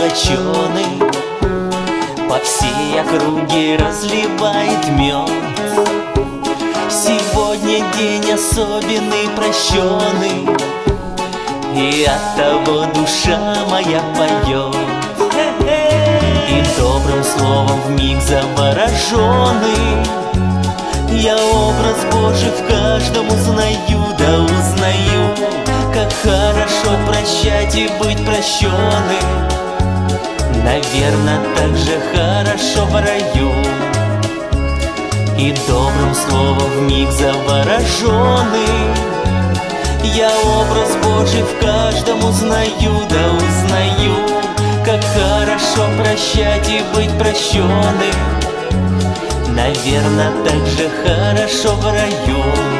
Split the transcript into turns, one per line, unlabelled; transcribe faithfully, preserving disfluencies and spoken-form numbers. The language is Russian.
точеный по всей округе разливает мед. Сегодня день особенный, прощенный, и оттого душа моя поет. И добрым словом вмиг завороженный я образ Божий в каждом узнаю, да узнаю, как хорошо прощать и быть прощенным. Наверно, так же хорошо в раю. И добрым словом вмиг завороженный я образ Божий в каждом узнаю, да узнаю, как хорошо прощать и быть прощенным. Наверно, так же хорошо в раю.